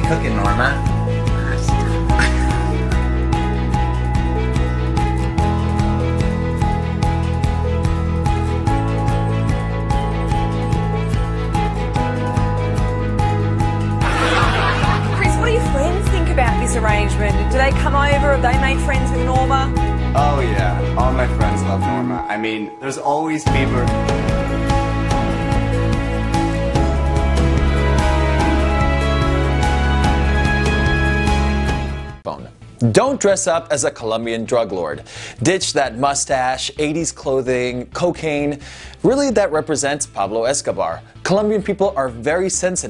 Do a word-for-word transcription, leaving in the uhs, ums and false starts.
cooking, Norma? Arrangement. Do they come over? Have they made friends with Norma? Oh yeah, all my friends love Norma. I mean, there's always people. Don't dress up as a Colombian drug lord. Ditch that mustache, eighties clothing, cocaine. Really, that represents Pablo Escobar. Colombian people are very sensitive.